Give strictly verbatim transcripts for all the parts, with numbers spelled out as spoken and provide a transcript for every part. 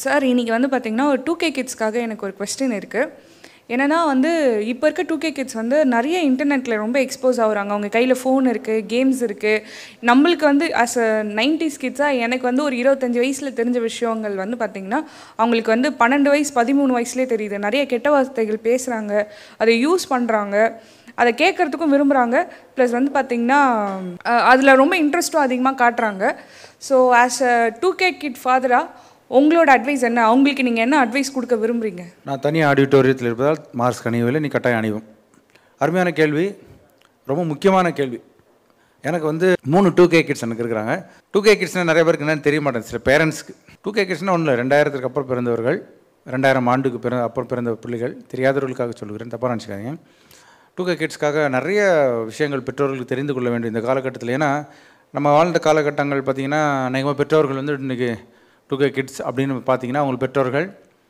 Sir இன்றைக்கி வந்து பார்த்திங்கன்னா ஒரு டூ கே கிட்ஸ்க்காக எனக்கு ஒரு கொஸ்டின் இருக்குது. என்னென்னா வந்து இப்போ இருக்க டூ கே கிட்ஸ் வந்து நிறைய இன்டர்நெட்டில் ரொம்ப எக்ஸ்போஸ் ஆகுறாங்க. அவங்க கையில் ஃபோன் இருக்குது, கேம்ஸ் இருக்குது. நம்மளுக்கு வந்து அஸ் அ நைன்டிஸ் கிட்ஸாக எனக்கு வந்து ஒரு இருபத்தஞ்சி வயசில் தெரிஞ்ச விஷயங்கள் வந்து பார்த்திங்கன்னா அவங்களுக்கு வந்து பன்னெண்டு வயசு பதிமூணு வயசுலேயே தெரியுது. நிறைய கெட்ட வார்த்தைகள் பேசுகிறாங்க, அதை யூஸ் பண்ணுறாங்க, அதை கேட்குறதுக்கும் விரும்புகிறாங்க. ப்ளஸ் வந்து பார்த்திங்கன்னா அதில் ரொம்ப இன்ட்ரெஸ்ட்டும் அதிகமாக காட்டுறாங்க. So as a two K kid ஃபாதராக உங்களோட அட்வைஸ் என்ன? அவங்களுக்கு நீங்கள் என்ன அட்வைஸ் கொடுக்க விரும்புகிறீங்க? நான் தனி ஆடிட்டோரியத்தில் இருப்பதால் மாஸ்க் அணியவில்லை, நீ கட்டாயம் அணிவும். அருமையான கேள்வி, ரொம்ப முக்கியமான கேள்வி. எனக்கு வந்து மூணு டூ கே கிட்ஸ் எனக்கு இருக்கிறாங்க. டூ கே கிட்ஸ்னால் நிறைய பேருக்கு என்னென்னு தெரிய மாட்டேன். சில பேரண்ட்ஸ்க்கு டூ கே கிட்ஸ்னால் ஒன்றும் இல்லை, ரெண்டாயிரத்துக்கு அப்புறம் பிறந்தவர்கள், ரெண்டாயிரம் ஆண்டுக்கு பிறந்த அப்புறம் பிறந்த பிள்ளைகள். தெரியாதவர்களுக்காக சொல்லுகிறேன், தப்பாக நினச்சிக்காதீங்க. டூ கே கிட்ஸ்க்காக நிறைய விஷயங்கள் பெற்றோர்களுக்கு தெரிந்து கொள்ள வேண்டும் இந்த காலகட்டத்தில். ஏன்னா நம்ம வாழ்ந்த காலகட்டங்கள் பார்த்திங்கன்னா அநேகமாக பெற்றோர்கள் வந்து இன்றைக்கி டூ கே கிட்ஸ் அப்படின்னு பார்த்தீங்கன்னா அவங்களுக்கு பெற்றோர்கள்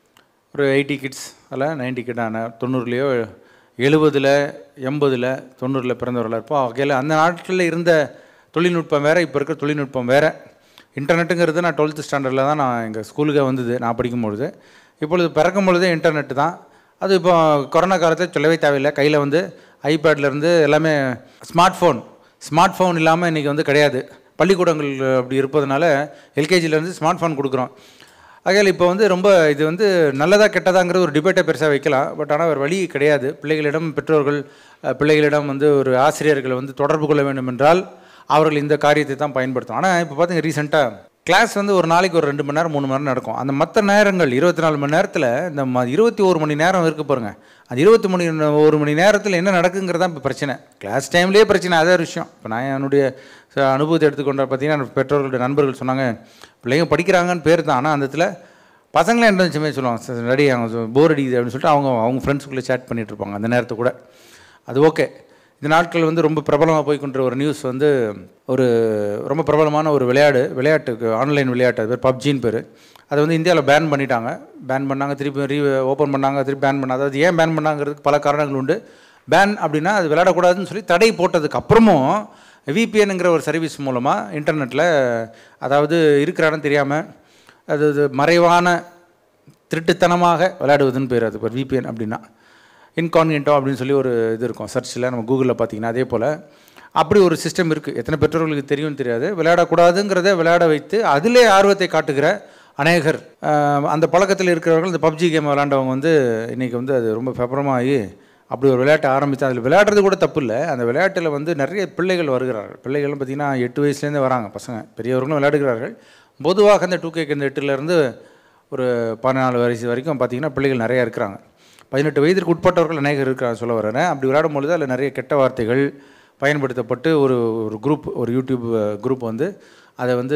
ஒரு எயிட்டி கிட்ஸ் அல்ல நைன்டி கிட்டான தொண்ணூறுலேயோ எழுபதில் எண்பதில் தொண்ணூறில் பிறந்தவர்களாக இருப்போம். வகையில் அந்த நாட்களில் இருந்த தொழில்நுட்பம் வேறு, இப்போ இருக்கிற தொழில்நுட்பம் வேறு. இன்டர்நெட்டுங்கிறது நான் டுவெல்த்து ஸ்டாண்டர்டில் தான் நான் எங்கள் ஸ்கூலுக்கே வந்தது நான் படிக்கும்பொழுது. இப்பொழுது பிறக்கும் பொழுதே இன்டர்நெட்டு தான். அது இப்போ கொரோனா காலத்தில் சொல்லவே தேவையில்லை. கையில் வந்து ஐபேட்லேருந்து எல்லாமே ஸ்மார்ட் ஃபோன் ஸ்மார்ட் ஃபோன் இல்லாமல் இன்றைக்கி வந்து கிடையாது. பள்ளிக்கூடங்கள் அப்படி இருப்பதனால எல்கேஜிலேருந்து ஸ்மார்ட் ஃபோன் கொடுக்குறோம். ஆகையால் இப்போ வந்து ரொம்ப இது வந்து நல்லதாக கெட்டதாங்கிற ஒரு டிபேட்டை பெருசாக வைக்கலாம். பட் ஆனால் ஒரு வழி கிடையாது. பிள்ளைகளிடம் பெற்றோர்கள் பிள்ளைகளிடம் வந்து ஒரு ஆசிரியர்களை வந்து தொடர்பு கொள்ள வேண்டும் என்றால் அவர்கள் இந்த காரியத்தை தான் பயன்படுத்தும். ஆனால் இப்போ பார்த்தீங்க ரீசெண்டாக கிளாஸ் வந்து ஒரு நாளைக்கு ஒரு ரெண்டு மணி நேரம் மூணு மணி நேரம் நடக்கும். அந்த மற்ற நேரங்கள் இருபத்தி நாலு மணி நேரத்தில் இந்த ம இருபத்தி ஒரு மணி நேரம் இருக்குது பாருங்கள். அந்த இருபத்தி மணி ஒரு மணி நேரத்தில் என்ன நடக்குங்கிறது தான் இப்போ பிரச்சனை. கிளாஸ் டைம்லேயே பிரச்சனை, அதே ஒரு விஷயம். இப்போ நான் என்னுடைய அனுபவத்தை எடுத்துக்கொண்ட பார்த்தீங்கன்னா பெற்றோர்களுடைய நண்பர்கள் சொன்னாங்க, பிள்ளைங்க படிக்கிறாங்கன்னு பேர் தான், ஆனால் அந்த இடத்துல பசங்களே என்ன வச்சுமே சொல்லுவாங்க, ரெடி அவங்க போர் அடிக்குது அப்படின்னு சொல்லிட்டு அவங்க அவங்க ஃப்ரெண்ட்ஸுக்குள்ளே சேட் பண்ணிகிட்டு இருப்பாங்க அந்த நேரத்தை கூட. அது ஓகே. இந்த நாட்கள் வந்து ரொம்ப பிரபலமாக போய்கொண்ட ஒரு நியூஸ் வந்து ஒரு ரொம்ப பிரபலமான ஒரு விளையாடு விளையாட்டுக்கு ஆன்லைன் விளையாட்டு, அது பேர் பப்ஜின்னு பேர். அதை வந்து இந்தியாவில் பேன் பண்ணிட்டாங்க. பேன் பண்ணாங்க, திருப்பி ரீ ஓப்பன் பண்ணாங்க, திருப்பி பேன் பண்ணாங்க. அதாவது ஏன் பேன் பண்ணாங்கிறதுக்கு பல காரணங்கள் உண்டு. பேன் அப்படின்னா அது விளையாடக்கூடாதுன்னு சொல்லி தடை போட்டதுக்கு அப்புறமும் விபிஎன்ங்கிற ஒரு சர்வீஸ் மூலமாக இன்டர்நெட்டில் அதாவது இருக்கிறான்னு தெரியாமல் அது அது மறைவான திருட்டுத்தனமாக விளையாடுவதுன்னு பேர். அது ஒரு விபிஎன் அப்படின்னா இன்கான்கியன்ட்டோ அப்படின்னு சொல்லி ஒரு இது இருக்கும் சர்ச்சில், நம்ம கூகுளில் பார்த்தீங்கன்னா. அதே போல் அப்படி ஒரு சிஸ்டம் இருக்குது. எத்தனை பெற்றோர்களுக்கு தெரியும் தெரியாது. விளையாடக்கூடாதுங்கிறத விளையாட வைத்து அதிலே ஆர்வத்தை காட்டுகிற அநேகர் அந்த பழக்கத்தில் இருக்கிறவர்கள் இந்த பப்ஜி கேம் விளையாண்டவங்க வந்து இன்றைக்கி வந்து அது ரொம்ப பிரபலமாகி அப்படி ஒரு விளையாட்டை ஆரம்பித்து அதில் விளையாடுறது கூட தப்பு இல்லை. அந்த விளையாட்டில் வந்து நிறைய பிள்ளைகள் வருகிறார்கள். பிள்ளைகள்னு பார்த்திங்கன்னா எட்டு வயசுலேருந்தே வராங்க பசங்க, பெரியவர்களும் விளையாடுகிறார்கள். பொதுவாக இந்த டூ கேக்கு இந்த எட்டுலேருந்து ஒரு பதினாலு வயசு வரைக்கும் பார்த்திங்கன்னா பிள்ளைகள் நிறையா இருக்கிறாங்க. பதினெட்டு வயதிற்கு உட்பட்டவர்கள் அநேகர் இருக்கிறாங்க சொல்ல வரேன். அப்படி விளையாடும் பொழுது அதில் நிறைய கெட்ட வார்த்தைகள் பயன்படுத்தப்பட்டு ஒரு ஒரு குரூப் ஒரு யூடியூப் குரூப் வந்து அதை வந்து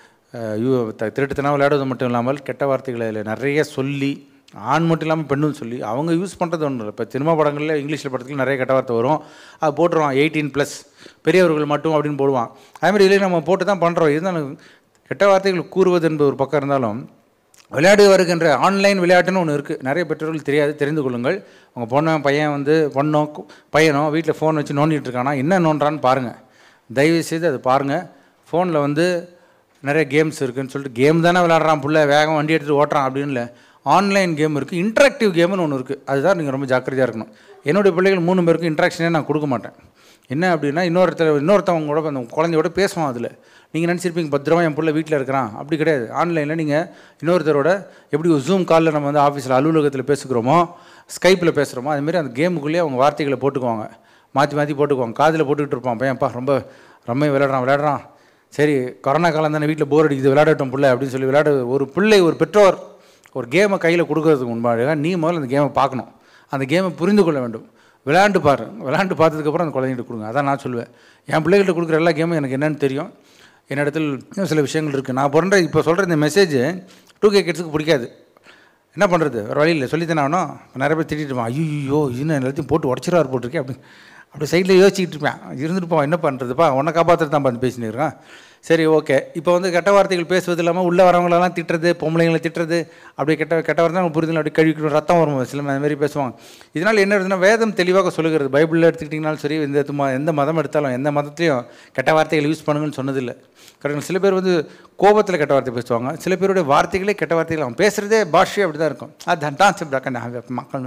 யூ திருட்டுத்தனம் விளையாடுவது மட்டும் இல்லாமல் கெட்ட வார்த்தைகளை அதில் நிறைய சொல்லி, ஆண் மட்டும் இல்லாமல் பெண்ணுன்னு சொல்லி அவங்க யூஸ் பண்ணுறது ஒன்றும் இல்லை. இப்போ சினிமா படங்களில் இங்கிலீஷில் படத்தில் நிறைய கெட்ட வார்த்தை வரும், அது போட்டுருவான் எயிட்டீன் ப்ளஸ் பெரியவர்கள் மட்டும் அப்படின்னு போடுவான். அதுமாதிரி இதில் நம்ம போட்டு தான் பண்ணுறோம். இருந்தாலும் கெட்ட வார்த்தைகள் கூறுவது என்பது ஒரு பக்கம் இருந்தாலும் விளையாடு வருகின்ற ஆன்லைன் விளையாட்டுன்னு ஒன்று இருக்குது. நிறைய பெற்றோர்கள் தெரியாது, தெரிந்து கொள்ளுங்கள். உங்கள் பொண்ணு பையன் வந்து பொண்ணோ பையனோ வீட்டில் ஃபோன் வச்சு நோண்டிகிட்டு இருக்கானா என்ன நோண்டான்னு பாருங்கள், தயவுசெய்து அது பாருங்கள். ஃபோனில் வந்து நிறைய கேம்ஸ் இருக்குதுன்னு சொல்லிட்டு கேம் தானே விளையாடுறான் புள்ள, வேகம் வண்டி எடுத்துகிட்டு ஓட்டுறான் அப்படின்னு இல்லை. ஆன்லைன் கேம் இருக்குது, இன்ட்ராக்டிவ் கேம்னு ஒன்று இருக்குது. அதுதான் நீங்கள் ரொம்ப ஜாக்கிரதையாக இருக்கணும். என்னுடைய பிள்ளைகள் மூணு பேருக்கும் இன்ட்ராக்ஷனே நான் கொடுக்க மாட்டேன். என்ன அப்படின்னா இன்னொருத்தர் இன்னொருத்தவங்க கூட அந்த குழந்தையோட பேசுவான். அதில் நீங்கள் நினச்சிருப்பீங்க பத்திரமா என் பிள்ளை வீட்டில் இருக்கிறான், அப்படி கிடையாது. ஆன்லைனில் நீங்கள் இன்னொருத்தரோட எப்படி ஒரு ஜூம் காலில் நம்ம வந்து ஆஃபீஸில் அலுவலகத்தில் பேசுகிறோமோ ஸ்கைப்பில் பேசுகிறோமோ அதுமாரி அந்த கேமுக்குள்ளேயே அவங்க வார்த்தைகளை போட்டுக்குவாங்க, மாற்றி மாற்றி போட்டுக்குவாங்க. காதில் போட்டுக்கிட்டு இருப்பான் பையன்ப்பா, ரொம்ப ரொம்ப விளையாடுறான் விளையாடுறான் சரி கொரோனா காலம் தானே வீட்டில் போர் அடிக்குது விளையாடட்டும் பிள்ளை அப்படின்னு சொல்லி விளையாட ஒரு பிள்ளை ஒரு பெற்றோர் ஒரு கேமை கையில் கொடுக்கறதுக்கு முன்பாக நீ முதல்ல அந்த கேமை பார்க்கணும், அந்த கேமை புரிந்து கொள்ள வேண்டும். விளையாண்டு பாரு, விளையாண்டு பார்த்ததுக்கப்புறம் அந்த குழந்தைகிட்ட கொடுங்க. அதான் நான் சொல்லுவேன். என் பிள்ளைகிட்ட கொடுக்குற எல்லா கேமும் எனக்கு என்னென்னு தெரியும். என்னிடத்தில் இன்னும் சில விஷயங்கள் இருக்குது. நான் பிறந்த இப்போ சொல்கிற இந்த மெசேஜ் டூ கே கிட்ஸுக்கு பிடிக்காது. என்ன பண்ணுறது, ஒரு வழி இல்லை, சொல்லித்தானே ஆகணும். நிறைய பேர் திட்டிட்டுப்பான், ஐயோ இன்னும் எல்லாத்தையும் போட்டு உடச்சிருவார் போட்டிருக்கேன் அப்படி அப்படி சைடில் யோசிச்சுக்கிட்டு இருப்பேன். இருந்துட்டு போவான், என்ன பண்ணுறதுப்பா உன்னை காப்பாற்றுறது தான் பார்த்து பேசினு இருக்கான். சரி ஓகே. இப்போ வந்து கெட்ட வார்த்தைகள் பேசுவது இல்லாமல் உள்ளே வரவங்களெல்லாம் திட்டுறது, பொம்பளைங்களை திட்டுறது, அப்படி கெட்ட கெட்ட வார்த்தை அவங்க புரிதல் அப்படி கழுவிக்கணும், ரத்தம் வரும் சில அந்த மாதிரி பேசுவாங்க. இதனால் என்ன இருக்குதுன்னா வேதம் தெளிவாக சொல்லுகிறது. பைபிளில் எடுத்துக்கிட்டிங்கனாலும் சரி, இந்த எந்த மதம் எடுத்தாலும் எந்த மதத்துலையும் கெட்ட வார்த்தைகள் யூஸ் பண்ணுங்கன்னு சொன்னதில்லை. கரெக்ட். சில பேர் வந்து கோபத்தில் கெட்ட வார்த்தை பேசுவாங்க, சில பேருடைய வார்த்தைகளே கெட்ட வார்த்தைகள், அவன் பேசுகிறதே பாஷையே அப்படி தான் இருக்கும். அது டான்ஸ் மக்கள்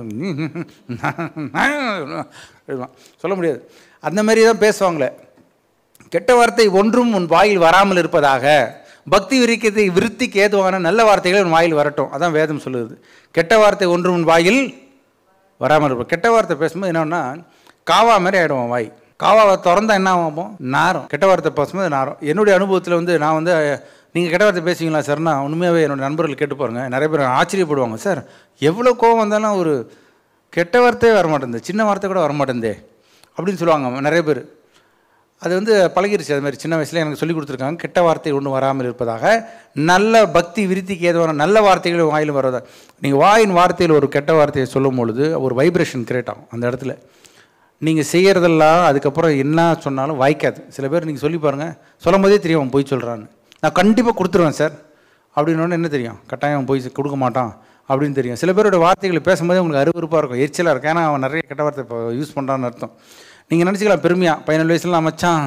சொல்ல முடியாது, அந்த மாதிரி தான் பேசுவாங்களே. கெட்ட வார்த்தை ஒன்றும் உன் வாயில் வராமல் இருப்பதாக, பக்தி விரிக்கத்தை விருத்திக்கு ஏதுவான நல்ல வார்த்தைகள் உன் வாயில் வரட்டும், அதான் வேதம் சொல்லுது. கெட்ட வார்த்தை ஒன்றும் உன் வாயில் வராமல் இருப்போம். கெட்ட வார்த்தை பேசும்போது என்னன்னா காவா மாதிரி ஆகிடுவோம் வாய். காவாவை திறந்தா என்ன ஆகும்? நாரம். கெட்ட வார்த்தை பேசும்போது நாரம். என்னுடைய அனுபவத்தில் வந்து நான் வந்து நீங்கள் கெட்ட வார்த்தை பேசுவீங்களா சார்னா உண்மையாகவே என்னோடய நண்பர்கள் கேட்டு பாருங்க, நிறைய பேர் ஆச்சரியப்படுவாங்க. சார் எவ்வளோ கோவம் வந்தாலும் ஒரு கெட்ட வார்த்தையே வரமாட்டேங்குது, சின்ன வார்த்தை கூட வரமாட்டேங்குதே அப்படின்னு சொல்லுவாங்க நிறைய பேர். அது வந்து பழகிருச்சு. அது மாதிரி சின்ன வயசில் எனக்கு சொல்லிக் கொடுத்துருக்காங்க. கெட்ட வார்த்தை ஒன்றும் வராமல் இருப்பதாக, நல்ல பக்தி விருத்திக்கு ஏதுவான நல்ல வார்த்தைகள் வாயில் வருவதா. நீங்கள் வாயின் வார்த்தையில் ஒரு கெட்ட வார்த்தையை சொல்லும் பொழுது ஒரு வைப்ரேஷன் கிரியேட் ஆகும் அந்த இடத்துல. நீங்கள் செய்கிறதெல்லாம் அதுக்கப்புறம் என்ன சொன்னாலும் வாய்க்காது. சில பேர் நீங்கள் சொல்லி பாருங்கள், சொல்லும் போதே தெரியும் அவன் போய் சொல்கிறான்னு. நான் கண்டிப்பாக கொடுத்துருவேன் சார் அப்படின்னு என்ன தெரியும், கட்டாயம் போய் கொடுக்க மாட்டான் அப்படின்னு தெரியும். சில பேரோட வார்த்தைகளை பேசும்போதே உங்களுக்கு அருவருப்பாக இருக்கும், எரிச்சலாக இருக்கும். ஏன்னா அவன் நிறைய கெட்ட வார்த்தை இப்போ யூஸ் பண்ணுறான்னு அர்த்தம். நீங்கள் நினச்சிக்கலாம் பெருமையாக பதினேழு வயசுலாம் மச்சான்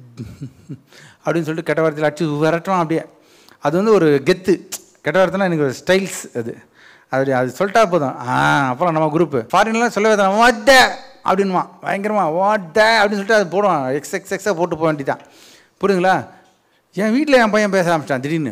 அப்படின்னு சொல்லிட்டு கெட்ட வார்த்தையில் அடிச்சு விரட்டுவான் அப்படியே. அது வந்து ஒரு கெத்து. கெட்ட வார்த்தைனா எனக்கு ஒரு ஸ்டைல்ஸ். அது அப்படி அது சொல்லிட்டா போதும். ஆ அப்புறம் நம்ம குரூப்பு ஃபாரின்லாம் சொல்லவே தான் வாட்ட அப்படின்மா பயங்கரமா வாட்ட அப்படின்னு சொல்லிட்டு அது போடுவான். எக்ஸ் எக்ஸ் எக்ஸாக போட்டு போக வேண்டிதான். புரியுதுங்களா? என் வீட்டில் என் பையன் பேச ஆரம்பிச்சிட்டான் திடீர்னு,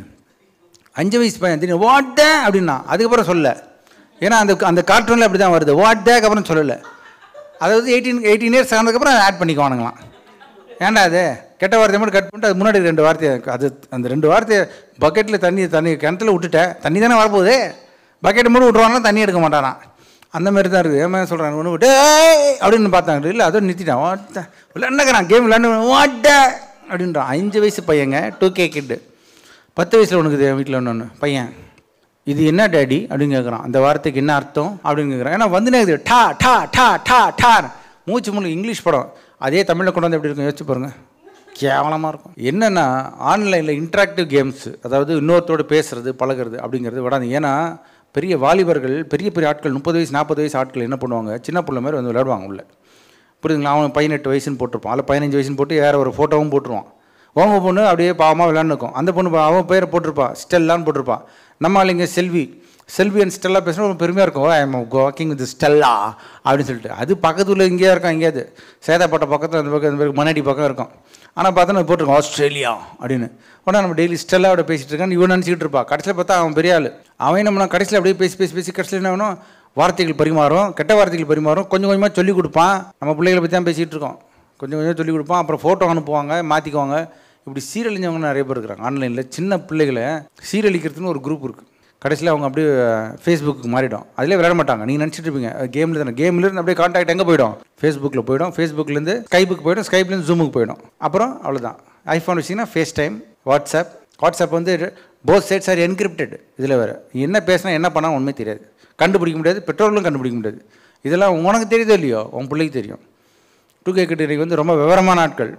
அஞ்சு வயசு பையன் திடீர்னு வாட்ட அப்படின்னா. அதுக்கப்புறம் சொல்லலை, ஏன்னா அந்த அந்த கார்ட்டூனில் அப்படி தான் வருது. வாட்டேக்கு அப்புறம் சொல்லலை. அதாவது எயிட்டீன் எயிட்டீன் இயர்ஸ் ஆனதுக்கப்புறம் ஆட் பண்ணிக்குவானுங்களாம். ஏன்டா அது கெட்ட வார்த்தையை மட்டும் கட் பண்ணிட்டு அது முன்னாடி ரெண்டு வார்த்தையை, அது அந்த ரெண்டு வார்த்தையை பக்கெட்டில் தண்ணி தண்ணி கிணத்துல விட்டுட்டேன், தண்ணி தானே வரப்போகுது, பக்கெட்டை மட்டும் விட்ருவாங்கன்னா தண்ணி எடுக்க மாட்டானா. அந்த மாதிரி தான் இருக்குது. ஏமா சொல்கிறாங்க ஒன்று விட்டு அப்படின்னு பார்த்தாங்க. இல்லை அதோட நிறுத்திட்டான். வாட்ட விளையாண்டுக்கிறான், கேம் விளையாண்டு வாட்ட அப்படின்றான். அஞ்சு வயசு பையங்க, டூ கே கிட்டு. பத்து வயசில் ஒன்றுக்குது என் வீட்டில் ஒன்று ஒன்று பையன். இது என்ன டேடி அப்படின்னு கேட்குறான். அந்த வார்த்தைக்கு என்ன அர்த்தம் அப்படின்னு கேட்குறான். ஏன்னா வந்துனே இருக்குது டா டா டா டா டார் மூச்சு முழு இங்கிலீஷ் படம். அதே தமிழில் கொண்டு வந்து எப்படி இருக்கும் யோசிச்சு பாருங்கள், கேவலமாக இருக்கும். என்னென்னா ஆன்லைனில் இன்ட்ராக்டிவ் கேம்ஸ், அதாவது இன்னொருத்தோடு பேசுகிறது பழகிறது அப்படிங்கிறது விடாது. ஏன்னா பெரிய வாலிபர்கள், பெரிய பெரிய ஆட்கள், முப்பது வயசு நாற்பது வயசு ஆட்கள் என்ன பண்ணுவாங்க, சின்ன பிள்ளை மாதிரி வந்து விளையாடுவாங்க உள்ள. புரியுதுங்களா? அவன் பதினெட்டு வயசுன்னு போட்டிருப்பான், அதில் பதினஞ்சு வயசுன்னு போட்டு வேறு ஒரு ஃபோட்டோவும் போட்டுருவான். உங்க பொண்ணு அப்படியே பாவமாக விளையாண்டுக்கும். அந்த பொண்ணு அவன் பேரை போட்டிருப்பா, ஸ்டெல்லான்னு போட்டிருப்பா. நம்ம ஆளுங்க செல்வி, செல்வி அண்ட் ஸ்டெல்லா பேசுனா ஒரு பெருமையாக இருக்கும். I am walking with Stella அப்படின்னு சொல்லிட்டு. அது பக்கத்தில் இங்கேயா இருக்கான், எங்கேயாவது சேதாப்பட்ட பக்கத்தில் அந்த பக்கம் அந்த பேருக்கு மண்ணாடி பக்கம் இருக்கும். ஆனால் பார்த்தோன்னா போட்டிருக்கோம் ஆஸ்திரேலியா அப்படின்னு. உடனே நம்ம டெய்லி ஸ்டெல்லாவோட பேசிகிட்டு இருக்கான்னு இவன் நினச்சிக்கிட்டு இருப்பா. கடைசியில் பார்த்தா அவன் பெரிய ஆள். அவன் என்ன கடைசியில் அப்படியே பேசி பேசி பேசி கடைசியில் என்ன வேணும், வார்த்தைகள் பரிமாறும், கெட்ட வார்த்தைகள் பரிமாறும். கொஞ்சம் கொஞ்சமாக சொல்லிக் கொடுப்பான். நம்ம பிள்ளைகளை பற்றி தான் பேசிகிட்டு இருக்கோம். கொஞ்சம் கொஞ்சம் சொல்லிக் கொடுப்பான். அப்புறம் ஃபோட்டோ அனுப்புவாங்க, மாற்றிக்குவாங்க. இப்படி சீரழிஞ்சவங்க நிறைய பேர் இருக்கிறாங்க ஆன்லைனில். சின்ன பிள்ளைகளை சீரழிக்கிறதுன்னு ஒரு குரூப் இருக்குது. கடைசியில் அவங்க அப்படியே ஃபேஸ்புக்கு மாறிடும். அதிலே விளையாட மாட்டாங்க. நீங்கள் நினச்சிட்டு இருப்பீங்க கேமில் தானே, கேம்லேருந்து அப்படியே கான்டாக்ட் எங்கே போய்டும், ஃபேஸ்புக்கில் போய்டும், ஃபேஸ்புக்லேருந்து ஸ்கைப்புக்கு போய்டும், ஸ்கைப்லேருந்து ஜூமுக்கு போய்டும். அப்புறம் அவ்வளோதான். ஐஃபோன் வச்சிங்கன்னா ஃபேஸ் டைம், வாட்ஸ்அப். வாட்ஸ்அப் வந்து போத் சைட்ஸ் ஆர் என்கிரிப்டட். இதில் வேறு என்ன பேசினா என்ன பண்ணால் உண்மை தெரியாது, கண்டுபிடிக்க முடியாது, பெட்ரோலும் கண்டுபிடிக்க முடியாது. இதெல்லாம் உனக்கு தெரியுதோ இல்லையோ உன் பிள்ளைக்கு தெரியும். டூ கே கிட்ட வந்து ரொம்ப விவரமான ஆட்கள்,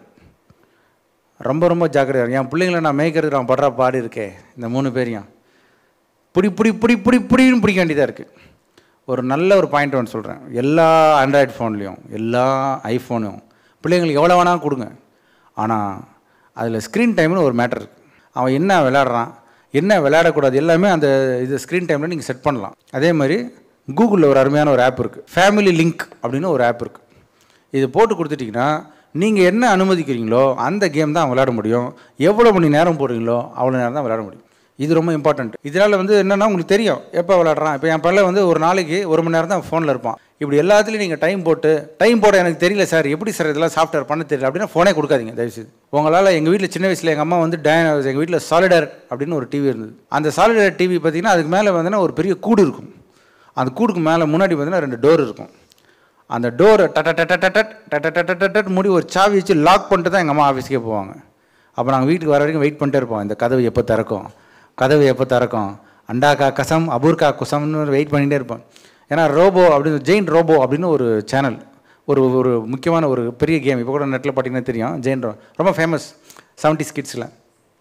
ரொம்ப ரொம்ப ஜாக்கிரதையாக. என் பிள்ளைங்களை நான் மேய்க்கிறது நான் படுற பாடு இருக்கேன். இந்த மூணு பேரையும் பிடி பிடி பிடி பிடி பிடின்னு பிடிக்க வேண்டியதாக இருக்குது. ஒரு நல்ல ஒரு பாயிண்ட் ஒன்று சொல்கிறேன். எல்லா ஆண்ட்ராய்டு ஃபோன்லேயும் எல்லா ஐஃபோனையும் பிள்ளைங்களுக்கு எவ்வளோ வேணால் கொடுங்க. ஆனால் அதில் ஸ்க்ரீன் டைம்னு ஒரு மேட்டர் இருக்குது. அவன் என்ன விளையாடுறான், என்ன விளையாடக்கூடாது எல்லாமே அந்த இது ஸ்க்ரீன் டைமில் நீங்கள் செட் பண்ணலாம். அதே மாதிரி கூகுளில் ஒரு அருமையான ஒரு ஆப் இருக்குது, ஃபேமிலி லிங்க் அப்படின்னு ஒரு ஆப் இருக்குது. இது போட்டு கொடுத்துட்டிங்கன்னா நீங்கள் என்ன அனுமதிக்கிறீங்களோ அந்த கேம் தான் விளையாட முடியும். எவ்வளோ மணி நேரம் போடுறீங்களோ அவ்வளோ நேரம் தான் விளையாட முடியும். இது ரொம்ப இம்பார்ட்டண்ட். இதனால் வந்து என்னென்னா உங்களுக்கு தெரியும் எப்போ விளையாடுறான். இப்போ என் பையன் வந்து ஒரு நாளைக்கு ஒரு மணி நேரம் தான் ஃபோனில் இருப்பான். இப்படி எல்லாத்துலேயும் நீங்கள் டைம் போட்டு டைம் போட எனக்கு தெரியல சார், எப்படி சார் இதெல்லாம் சாஃப்ட்வேர் பண்ண தெரியல அப்படின்னா ஃபோனே கொடுக்காதீங்க தயவுசெய்து. உங்களால் எங்கள் வீட்டில் சின்ன வயசில் எங்கள் அம்மா வந்து டய எங்கள் வீட்டில் சாலிடர் அப்படின்னு ஒரு டிவி இருந்தது. அந்த சாலிடர் டிவி பார்த்தீங்கன்னா அதுக்கு மேலே வந்துன்னா ஒரு பெரிய கூடு இருக்கும். அந்த கூடுக்கு மேலே முன்னாடி பார்த்தீங்கன்னா ரெண்டு டோர் இருக்கும். அந்த டோரை டட்ட டட்ட டட் டட்ட டட்ட டட் மூடி ஒரு சாவி வச்சு லாக் பண்ணிட்டு தான் எங்கள் அம்மா ஆஃபீஸ்க்கே போவாங்க. அப்போ நாங்கள் வீட்டுக்கு வர வரைக்கும் வெயிட் பண்ணிட்டே இருப்போம். இந்த கதவு எப்போ திறக்கும், கதவு எப்போ திறக்கும், அண்டாக்கா கசம் அபூர்கா குசம்னு வெயிட் பண்ணிகிட்டே இருப்போம். ஏன்னா ரோபோ அப்படின்னு ஜெயின் ரோபோ அப்படின்னு ஒரு சேனல், ஒரு ஒரு முக்கியமான ஒரு பெரிய கேம். இப்போ கூட நெட்டில் பார்த்தீங்கன்னா தெரியும். ஜெயின் ரோ ரொம்ப ஃபேமஸ் செவன்டீஸ் கிட்ஸில்.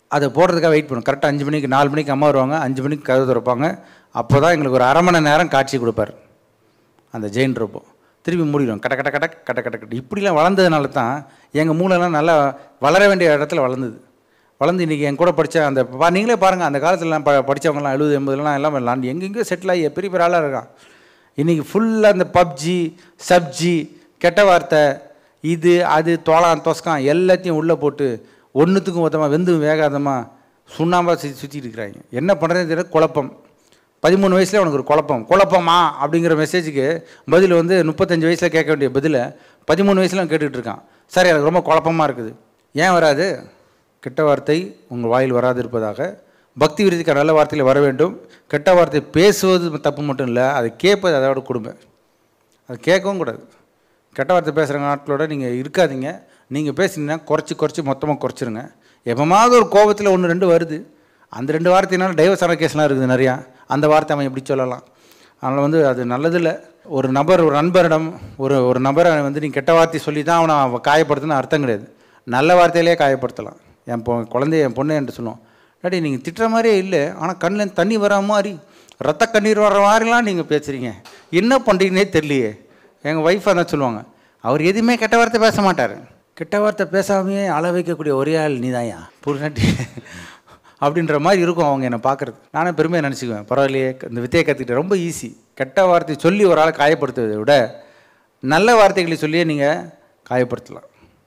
அதை போடுறதுக்காக வெயிட் பண்ணும். கரெக்டாக அஞ்சு மணிக்கு நாலு மணிக்கு அம்மா வருவாங்க, அஞ்சு மணிக்கு கதவு திறப்பாங்க. அப்போ தான் எங்களுக்கு ஒரு அரை மணி நேரம் காட்சி கொடுப்பார் அந்த ஜெயின் ரோபோ. திருப்பி மூடிடும், கட்ட கட்ட கட்ட கட்ட கட்ட கட்ட. இப்படிலாம் வளர்ந்ததுனால தான் எங்கள் மூளைலாம் நல்லா வளர வேண்டிய இடத்துல வளர்ந்தது. வளர்ந்து இன்றைக்கி என் கூட படித்த அந்த பா நீங்களே பாருங்கள், அந்த காலத்துலலாம் ப படித்தவங்களாம் எழுபது எண்பதுலாம் எல்லாம் விளாண்டு எங்கெங்கேயோ செட்டில் ஆகி பெரிய பெரிய ஆளாக இருக்கான். இன்றைக்கி ஃபுல்லாக அந்த பப்ஜி சப்ஜி கெட்ட வார்த்தை இது அது தோளான் தொஸ்கான் எல்லாத்தையும் உள்ளே போட்டு ஒன்றுத்துக்கும் மொத்தமாக வெந்து வேகாதமாக சுண்ணாம்பாக சுற்றி சுற்றிட்டு இருக்கிறாங்க. என்ன பண்ணுறதுன்னு தெரியல, குழப்பம். பதிமூணு வயசில் அவனுக்கு ஒரு குழப்பம். குழப்பமா அப்படிங்கிற மெசேஜுக்கு பதில் வந்து முப்பத்தஞ்சு வயசில் கேட்க வேண்டிய பதிலை பதிமூணு வயசில் அவன் கேட்டுக்கிட்டு இருக்கான். சார் எனக்கு ரொம்ப குழப்பமாக இருக்குது. ஏன் வராது? கெட்ட வார்த்தை உங்கள் வாயில் வராது இருப்பதாக. பக்தி விருதிக்கு நல்ல வார்த்தையில் வர வேண்டும். கெட்ட வார்த்தை பேசுவது தப்பு மட்டும் இல்லை, அதை கேட்பது அதோட கொடுமை. அது கேட்கவும் கூடாது. கெட்ட வார்த்தை பேசுகிற நாட்களோட நீங்கள் இருக்காதீங்க. நீங்கள் பேசுனீங்கன்னா குறைச்சி குறைச்சி மொத்தமாக குறைச்சிருங்க. எப்போமாவது ஒரு கோபத்தில் ஒன்று ரெண்டு வருது, அந்த ரெண்டு வார்த்தையினால டைவர்ஸ் ஆன கேஸ்லாம் இருக்குது நிறையா. அந்த வார்த்தை அவன் எப்படி சொல்லலாம்? அதனால் வந்து அது நல்லதில்லை. ஒரு நபர் ஒரு நண்பரிடம் ஒரு ஒரு நபரை வந்து நீ கெட்ட வார்த்தை சொல்லி தான் அவனை காயப்படுத்துன்னு அர்த்தம் கிடையாது. நல்ல வார்த்தையிலே காயப்படுத்தலாம். என் பொ குழந்தைய என் பொண்ணு என்று சொல்லுவோம், டாடி நீங்கள் திட்டுற மாதிரியே இல்லை, ஆனால் கண்ணில் தண்ணி வர மாதிரி ரத்த கண்ணீர் வர்ற மாதிரிலாம் நீங்கள் பேசுகிறீங்க, என்ன பண்ணுறீங்கன்னே தெரியலையே. எங்கள் ஒய்ஃபாக தான் சொல்லுவாங்க, அவர் எதுவுமே கெட்ட வார்த்தை பேச மாட்டார். கெட்ட வார்த்தை பேசாமையே அள வைக்கக்கூடிய ஒரே ஆள் நீதாயா புரிஞ்சாட்டி அப்படின்ற மாதிரி இருக்கும் அவங்க என்னை பார்க்குறது. நானே பெருமையாக நினச்சிக்குவேன், பரவாயில்லையே இந்த வித்தையை கற்றுக்கிட்டேன். ரொம்ப ஈஸி. கெட்ட வார்த்தை சொல்லி ஒரு ஆளை காயப்படுத்துவதை விட நல்ல வார்த்தைகளை சொல்லியே நீங்கள் காயப்படுத்தலாம்.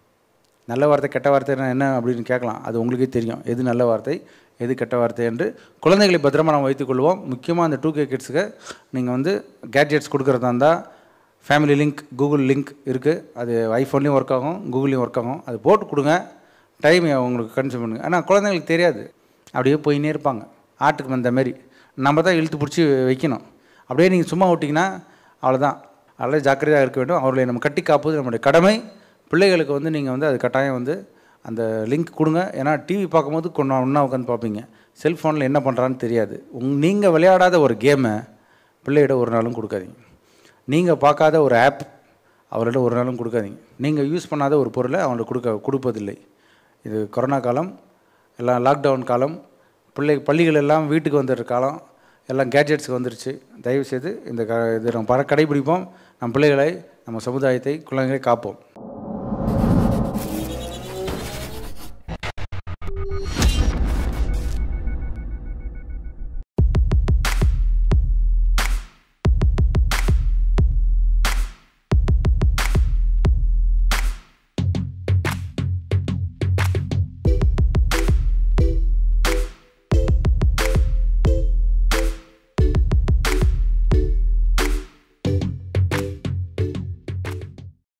நல்ல வார்த்தை கெட்ட வார்த்தைன்னா என்ன அப்படின்னு கேட்கலாம். அது உங்களுக்கே தெரியும் எது நல்ல வார்த்தை எது கெட்ட வார்த்தை என்று. குழந்தைகளை பத்திரமாக நம்ம வைத்துக்கொள்வோம். முக்கியமாக அந்த டூ கே கிட்ஸுக்கு நீங்கள் வந்து கேட்ஜெட்ஸ் கொடுக்குறதா இருந்தால் ஃபேமிலி லிங்க் கூகுள் லிங்க் இருக்குது. அது ஐஃபோன்லேயும் ஒர்க் ஆகும், கூகுள்லேயும் ஒர்க் ஆகும். அது போட்டு கொடுங்க, டைம் உங்களுக்கு கன்சியூம் பண்ணுங்கள். ஆனால் குழந்தைங்களுக்கு தெரியாது, அப்படியே போயின்னே இருப்பாங்க ஆட்டுக்கு வந்த மாரி. நம்ம தான் இழுத்து பிடிச்சி வைக்கணும். அப்படியே நீங்கள் சும்மா விட்டிங்கன்னா அவ்வளோதான். அதெல்லாம் ஜாக்கிரதையாக இருக்க வேண்டும். அவர்களை நம்ம கட்டி காப்பது நம்முடைய கடமை. பிள்ளைகளுக்கு வந்து நீங்கள் வந்து அது கட்டாயம் வந்து அந்த லிங்க் கொடுங்க. ஏன்னா டிவி பார்க்கும்போது கொண்டு ஒன்றா உட்காந்து பார்ப்பீங்க, செல்ஃபோனில் என்ன பண்ணுறான்னு தெரியாது. உங் நீங்கள் விளையாடாத ஒரு கேமை பிள்ளையிட ஒரு நாளும் கொடுக்காதீங்க. நீங்கள் பார்க்காத ஒரு ஆப் அவர்கிட்ட ஒரு நாளும் கொடுக்காதீங்க. நீங்கள் யூஸ் பண்ணாத ஒரு பொருளை அவங்களுக்கு கொடுக்க கொடுப்பதில்லை. இது கொரோனா காலம், எல்லாம் லாக்டவுன் காலம், பிள்ளை பள்ளிகள் எல்லாம் வீட்டுக்கு வந்துடுற காலம், எல்லாம் கேட்ஜெட்ஸுக்கு வந்துருச்சு. தயவுசெய்து இந்த க இது நம்ம பர கடைபிடிப்போம். நம் பிள்ளைகளை நம்ம சமுதாயத்தை குழந்தைகளை காப்போம்.